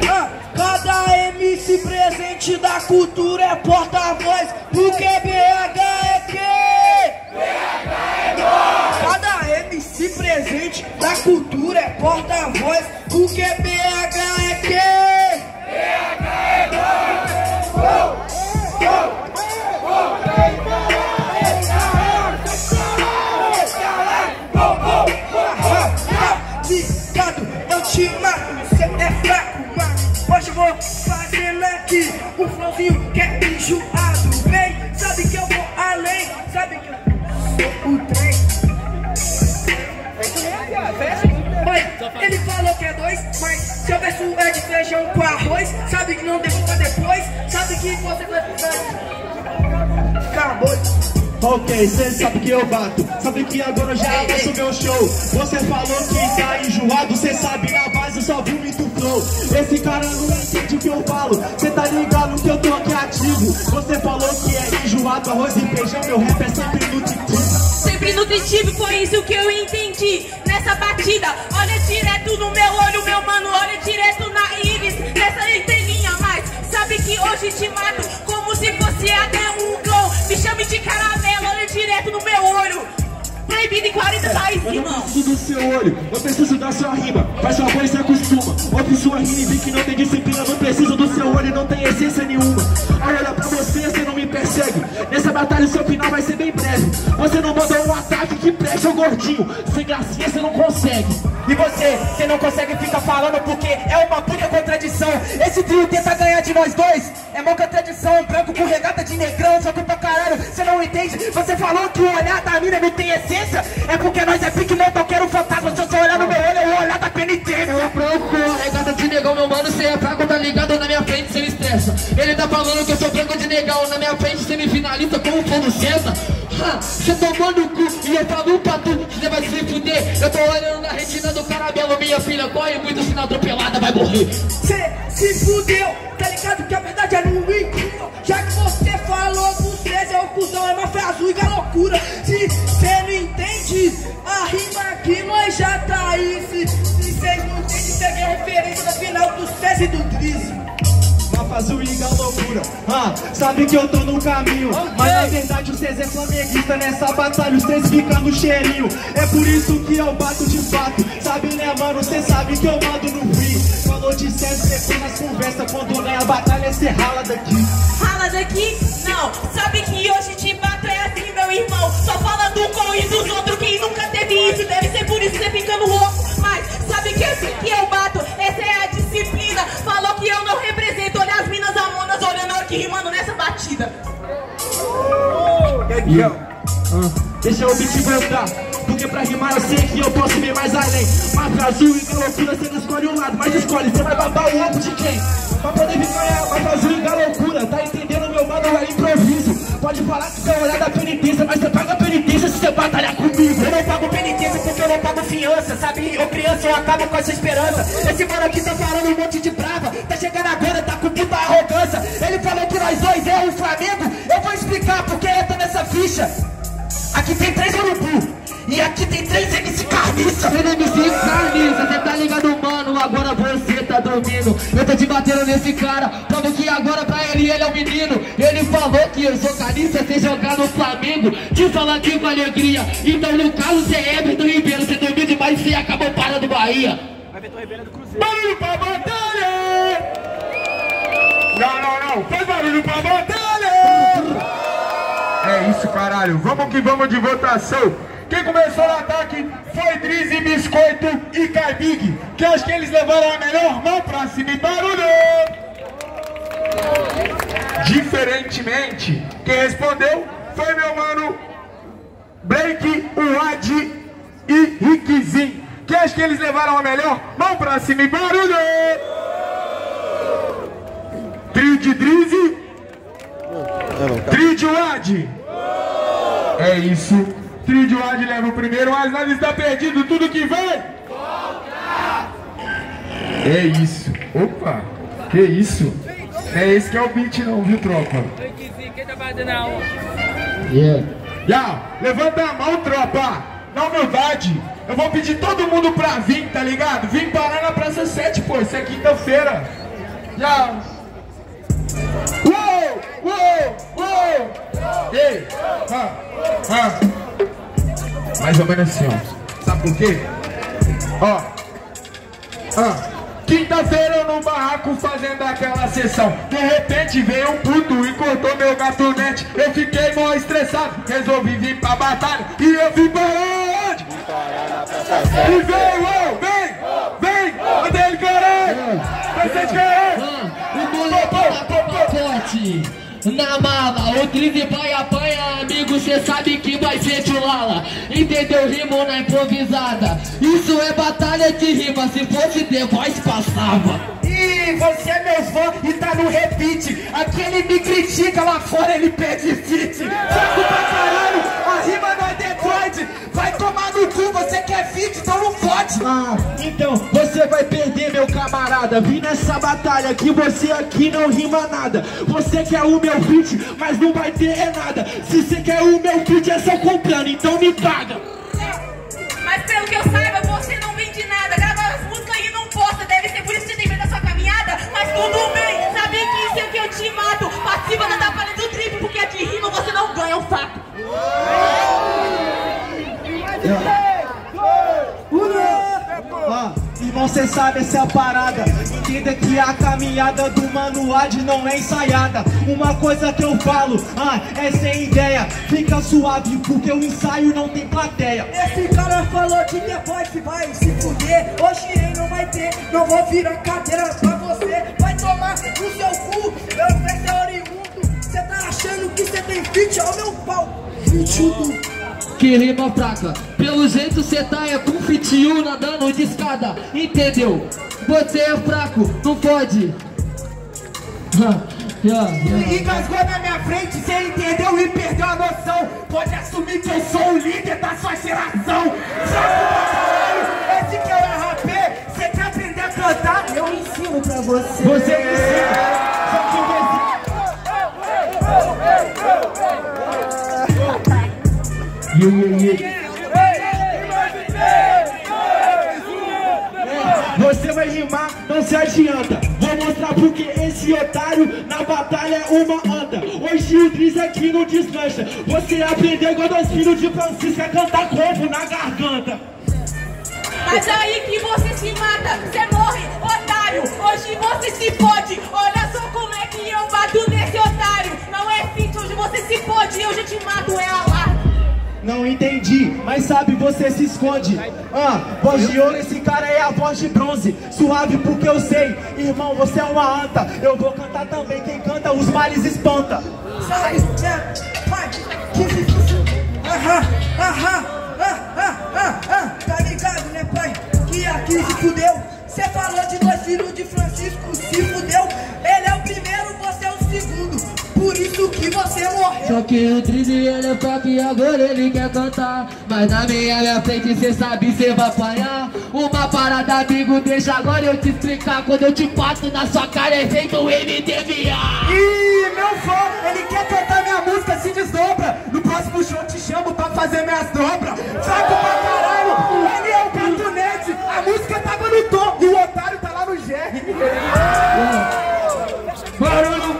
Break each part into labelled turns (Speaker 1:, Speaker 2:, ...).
Speaker 1: Cada MC presente da cultura é porta-voz, porque BH é quem? BH é nós! Cada MC presente da cultura é porta-voz, porque BH é quem? BH é nós! Ligado, eu te mato, cê é fraco, mas hoje eu vou fazendo aqui um flowzinho que é enjoado. Bem, sabe que eu vou além, sabe que eu sou o trem. Oi, ele falou que é dois, mas seu verso é de feijão com arroz. Sabe que não deixa pra depois, sabe que você vai acabou.
Speaker 2: Ok, cê sabe que eu bato, sabe que agora já começa o meu show. Você falou que tá enjoado, cê sabe na base eu só vomito flow. Esse cara não entende o que eu falo, cê tá ligado que eu tô aqui ativo. Você falou que é enjoado, arroz e feijão, meu rap é sempre nutritivo.
Speaker 3: Sempre nutritivo, foi isso que eu entendi nessa batida. Olha direto no meu olho, meu mano, olha direto na íris, nessa entrelinha. Mas sabe que hoje te mato como se fosse até um cão. Me chame de caramelo, olha direto no meu olho. Proibido em 40 países,
Speaker 2: eu não preciso do seu olho, eu preciso da sua rima. Faz sua voz e se acostuma, ouve sua rima e vê que não tem disciplina. Não preciso do seu olho, não tem essência nenhuma. Aí olha pra você não me persegue. Nessa batalha o seu final vai ser bem breve. Você não mandou um ataque que preste, ô gordinho. Sem gracinha você não consegue.
Speaker 4: E você não consegue ficar falando porque é uma puta contradição. Esse trio tenta ganhar de nós dois, é uma contradição. Branco com regata de negrão, só que pra caralho, você não entende. Você falou que o olhar da mina não tem essência, é porque nós é pique motoqueiro fantasma. Se você olhar no meu olho, é o olhar da penitência.
Speaker 5: Eu branco com regata de negão, meu mano, cê é fraco, tá ligado na minha frente, cê me estressa. Ele tá falando que eu sou branco de negão, na minha frente cê me finaliza como um fogo senta. Cê tomou no cu e eu falo pra tu que cê vai se fuder. Eu tô olhando na retina do caramelo, minha filha corre muito, se não atropelada vai morrer.
Speaker 1: Cê se fudeu, tá ligado que a verdade é no incrível. Já que você falou que o César é o cuzão, é máfia azul e galocura. Se cê não entende, a rima aqui nós já tá aí. Se cês não entendem, peguei a referência da final do César e do Drizzy.
Speaker 2: Máfia azul e loucura, sabe que eu tô no caminho, mas na verdade o César é flamenguista. Nessa batalha os três ficam no cheirinho. É por isso que eu bato de fato, sabe né mano, cê sabe que eu mando no free. Falou de César depois nas conversas, quando ganha a batalha cê rala daqui.
Speaker 3: Rala daqui? Não, sabe que hoje te bato é assim meu irmão. Só falando com isso dos outros que nunca teve isso. Deve ser por isso que você ficando louco. Mas sabe que assim que eu bato, essa é a disciplina. Falou que eu não represento, olha as minas amonas olhando aqui rimando nessa batida.
Speaker 2: Deixa o beat voltar, porque pra rimar eu sei que eu posso ir mais além. Máfia azul e galocura, cê não escolhe um lado, mas escolhe, cê vai babar o ovo de quem? Pra poder vir ganhar máfia azul e galocura, tá entendendo meu mano, é improviso. Pode falar que você olhar da penitência, mas você paga a penitência se você batalhar comigo.
Speaker 4: Eu não pago penitência porque eu não pago fiança, sabe? Ô criança, eu acabo com essa esperança. Esse mano aqui tá falando um monte de brava, tá chegando agora, tá com puta arrogância. Ele falou que nós dois é o Flamengo, eu vou explicar porque eu tô nessa ficha. Aqui tem 3 urubu e aqui tem 3 MC Carniça.
Speaker 5: MC Carniça, cê tá ligado mano, agora você tá dormindo. Eu tô te batendo nesse cara, prova que agora pra ele é o menino. Ele falou que eu sou carniça, cê jogar no Flamengo, te falar aqui com alegria. Então no caso cê é Everton Ribeiro, cê dormiu demais e cê acabou parando do Bahia.
Speaker 4: Everton Ribeiro do Cruzeiro.
Speaker 2: Barulho pra batalha! Não, faz barulho pra batalha! É isso, caralho, vamos que vamos de votação. Quem começou no ataque foi Drizzy, Biscoito e Carbig, que acho que eles levaram a melhor mão pra cima e barulho! Diferentemente, quem respondeu foi meu mano Blake, Wad e Rickzinho, que acho que eles levaram a melhor mão pra cima e barulho! Trio de Drizzy, trio de Wad. É isso. Trio de Wad leva o primeiro, mas nada está perdido, tudo que vem. É isso. Opa, que isso? É esse que é o beat não, viu, tropa? Levanta a mão, tropa. Na humildade, eu vou pedir todo mundo pra vir, tá ligado? Vim parar na Praça 7, pô, isso é quinta-feira. Já. Uou. Ei. Mais ou menos assim, ó. Sabe por quê? Ó. Quinta-feira eu no barraco fazendo aquela sessão. De repente veio um puto e cortou meu gatonete. Eu fiquei mó estressado, resolvi vir pra batalha. E eu vim para onde? E vem, onde ele caralho? Você de caralho?
Speaker 5: O moleque tá com pacote na mala, o Drizzy vai apanhar, amigo, cê sabe que vai ser chulala. Entendeu? Rimo na improvisada. Isso é batalha de rima, se fosse The Voice passava.
Speaker 4: Ih, você é meu fã e tá no repeat. Aqui ele me critica, lá fora ele pede fit. Fraco pra caralho, a rima não é Detroit. Vai tomar no cu, você quer fit, então não pode.
Speaker 2: Então você vai perder, meu camarada. Vim nessa batalha que você aqui não rima nada. Você quer o meu feat, mas não vai ter nada. Se você quer o meu feat é só comprando, então me paga.
Speaker 3: Mas pelo que eu saiba, você não vende nada. Grava as músicas e não posta. Deve ser por isso que você tem medo da sua caminhada. Mas tudo bem, sabe que isso é que eu te mato. Participa da batalha do trip, porque de rima você não ganha um fato.
Speaker 1: Irmão, cê sabe, essa é a parada. Entenda que a caminhada do Mano Ad não é ensaiada. Uma coisa que eu falo, é sem ideia. Fica suave, porque o ensaio não tem plateia. Esse cara falou de The Voice, vai se fuder. Hoje ele não vai ter, não vou virar cadeira pra você. Vai tomar no seu cu, meu preço é oriundo. Cê tá achando que cê tem fit ao meu pau? Fitudo.
Speaker 5: Que rima fraca, pelo jeito cê tá com fitiu nadando de escada, entendeu? Você é fraco, não pode.
Speaker 4: Engasgou na minha frente, cê entendeu e perdeu a noção. Pode assumir que eu sou o líder da sua geração. Fraco pra caralho, esse que é o RP. Cê quer aprender a cantar? Eu ensino pra você.
Speaker 2: Você me ensina. Você vai rimar, não se adianta. Vou mostrar porque esse otário na batalha é uma anda. Hoje o Drizzy aqui não deslancha. Você aprendeu igual 2 filhos de Francisco a cantar como na garganta.
Speaker 3: Mas aí que você se mata, você morre, otário. Hoje você se pode. Olha só como é que eu bato nesse otário. Não é fit, hoje você se pode. Eu já te mato, é alarme.
Speaker 1: Não entendi, mas sabe, você se esconde. Voz de ouro, esse cara é a voz de bronze. Suave porque eu sei, irmão, você é uma anta. Eu vou cantar também, quem canta os males espanta. Sai, vai, que difícil. Tá ligado, né, pai? Que aqui se fudeu. Cê falou de 2 filhos de Francisco, se fudeu. Ele é o primeiro, você é o segundo. Por isso que você morreu.
Speaker 5: Só que o Drizzy ele é fraco e agora ele quer cantar. Mas na minha frente cê sabe, cê vai apanhar. Uma parada, amigo, deixa agora eu te explicar. Quando eu te bato na sua cara é feito um MDVA.
Speaker 4: Ih, meu fã, ele quer cantar minha música, se desdobra. No próximo show te chamo pra fazer minhas dobras. Fraco pra caralho, ele é o gatonete. A música tava no tom e o otário tá lá no GR.
Speaker 2: Barulho.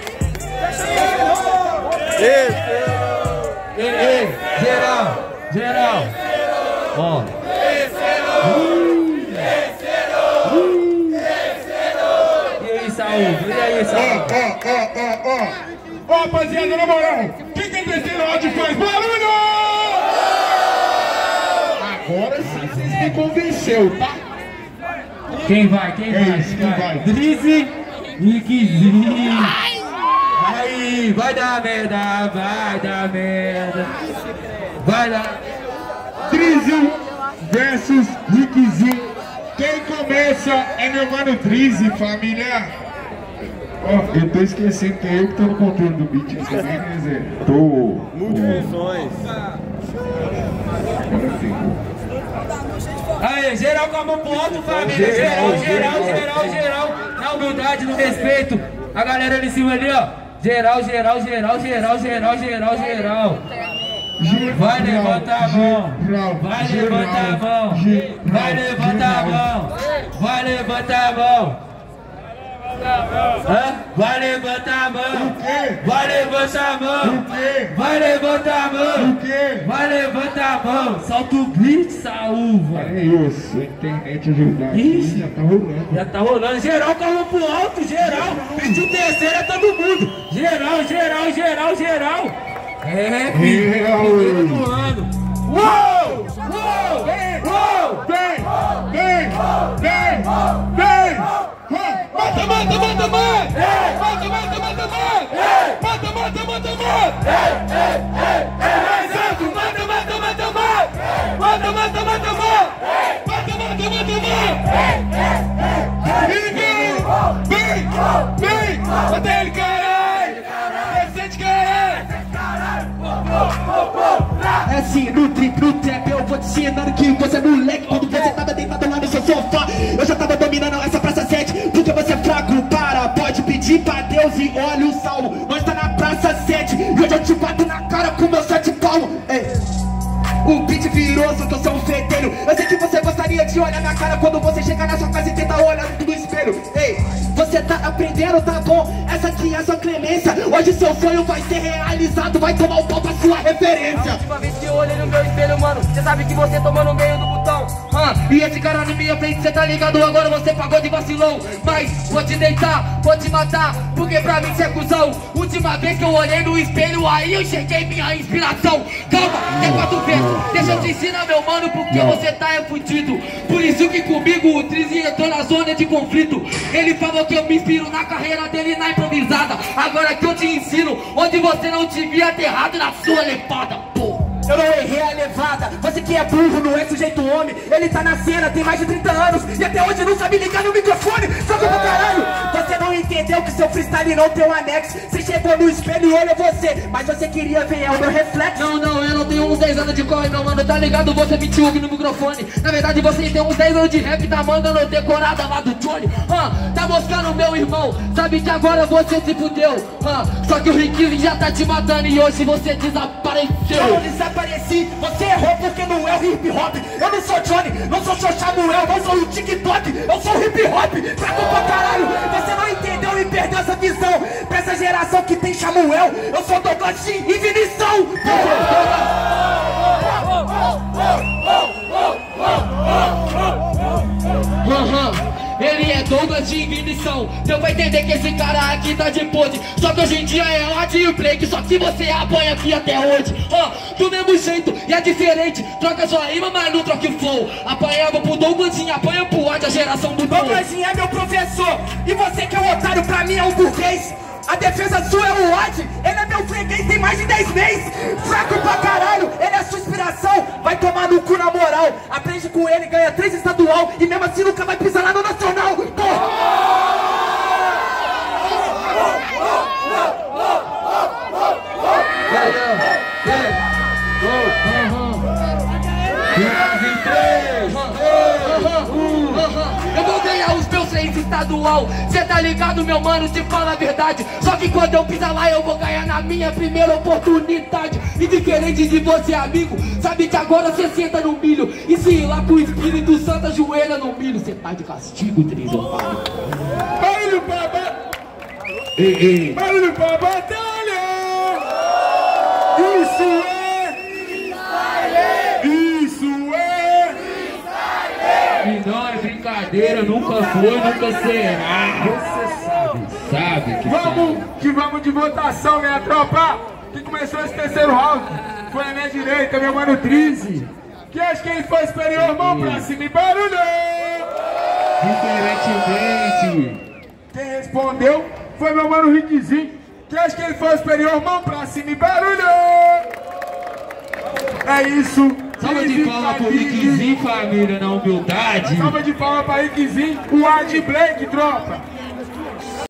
Speaker 2: Ei, geral. Ó. E aí, Saúl? Ó, rapaziada, na moral, quem tem terceiro áudio faz barulho! Agora sim vocês me convenceu, tá? Quem vai? Drizzy e Kizinho. Aí, vai dar merda. Vai dar. Drizzy versus Rickzinho. Quem começa é meu mano Drizzy, família. Ó, eu tô esquecendo que é eu que tô no controle do beat. Você nem quer dizer. Multifunções. Aí, geral como ponto, família. Geral. Na humildade, no respeito. A galera ali em cima ali, ó. Geral. Vai levantar a mão. Vai levantar a mão.
Speaker 6: levantar a mão. Vai levantar a mão. Vai levantar a mão. Solta o beat, Saúl,
Speaker 2: É isso, internet ajudar.
Speaker 6: Ixi,
Speaker 2: Já tá rolando.
Speaker 6: já tá rolando. Geral com a mão pro alto, geral. Pediu terceiro é todo mundo. Geral, geral, geral, geral. É, filho. Do ano. Uou! Uou! Vem! Uou!
Speaker 2: Vem! Vem! Vem! Vem! Mata, mata, mata, mata! Mata, mata, mata, mata! Mata, mata, mata, mata! Mais alto! Mata, mata, mata, mata! Mata, mata, mata, mata! Mata, mata, mata, mata! E vem! Vem! Vem! Mata ele, caralho! Decente, caralho!
Speaker 4: É assim, no trap eu vou te ensinando que você é moleque. Quando você tava deitado lá no seu sofá, eu já tava dominando essa praça 7. Porque você é fraco, pode pedir pra Deus e olha o salmo. Nós tá na praça 7 e hoje eu te bato na cara com meu 7 palmos. O beat virou, só que eu sou um fedelho. Eu sei que você gostaria de olhar na cara quando você chegar na sua casa e tentar olhar no espelho. Ei, você tá aprendendo, tá bom? Essa aqui é a sua clemência. Hoje seu sonho vai ser realizado, vai tomar um pau pra sua referência.
Speaker 7: A última vez que eu olhei no meu espelho, mano, cê sabe que você tomou no meio do botão.
Speaker 5: E esse cara na minha frente, cê tá ligado? Agora você pagou de vacilão. Mas vou te deitar, vou te matar, porque pra mim cê é cuzão. Última vez que eu olhei no espelho, aí eu cheguei minha inspiração. Calma, é 4 vezes. Deixa eu te ensinar, meu mano, porque você tá fudido. Por isso que comigo o Trizzy entrou na zona de conflito. Ele falou que eu me inspiro na carreira dele na improvisada. Agora que eu te ensino, onde você não te via aterrado na sua levada, pô.
Speaker 4: Eu não errei a levada, você que é burro, não é sujeito homem. Ele tá na cena, tem mais de 30 anos e até hoje não sabe ligar no microfone. Joga pra caralho. Você não entendeu que seu freestyle não tem um anexo. Você chegou no espelho e olha você, mas você queria ver o meu reflexo.
Speaker 5: Não, eu não tenho uns 10 anos de corre, meu mano, tá ligado? Você mentiu aqui no microfone. Na verdade você tem uns 10 anos de rap, tá mandando decorada lá do Johnny. Tá moscando meu irmão, sabe que agora você se fudeu. Só que o Rick já tá te matando e hoje você desapareceu.
Speaker 4: Eu desapareci, você errou porque não é o hip hop. Eu não sou Johnny, não sou seu Samuel, não sou o TikTok, eu sou o hip hop. Fraco pra caralho, você não entendeu e perdeu essa visão. Pra essa geração que tem Samuel, eu sou Douglas G e Vinição.
Speaker 5: Ele é Douglas de ignição. Deu pra entender que esse cara aqui tá de pose. Só que hoje em dia é o Adinho Break. Só que você apanha aqui até hoje. Do mesmo jeito, e é diferente. Troca sua rima, mas não troca o flow. Apanhava pro Douglasinho, apanha pro Ad, a geração do
Speaker 4: Douglasinho é meu professor. E você que é um otário, pra mim é um burguês. A defesa sua é o Ad, ele é meu freguês, tem mais de 10 meses. Fraco pra caralho, ele é a sua inspiração. Vai tomar no cu na moral. Aprende com ele, ganha 3 estadual e mesmo assim nunca vai pisar lá no Nacional.
Speaker 5: Eu vou ganhar os meus 3 estadual. Cê tá ligado, meu mano, te fala a verdade. Só que quando eu pisar lá eu vou ganhar na minha primeira oportunidade. E diferente de você, amigo, sabe que agora cê senta no milho. E se ir lá pro Espírito Santo ajoelha no milho. Cê tá de castigo, Trizofário.
Speaker 2: Barulho pra batalha! Barulho pra batalha! Isso é! Isso é!
Speaker 6: E não é brincadeira, nunca foi, nunca será. Você sabe que
Speaker 2: Vamos de votação, minha tropa! Quem começou esse terceiro round foi a minha direita, meu mano Trizzy. Que acha que ele foi superior, mão pra cima e barulho!
Speaker 6: diferentemente.
Speaker 2: Quem respondeu foi meu mano Rickzinho. Que acha que ele foi superior, mão pra cima e barulho! É isso.
Speaker 6: Salva de palmas pro Rickzinho, família, na humildade.
Speaker 2: Salva de palmas pra Rickzinho, o Ad Blake, tropa.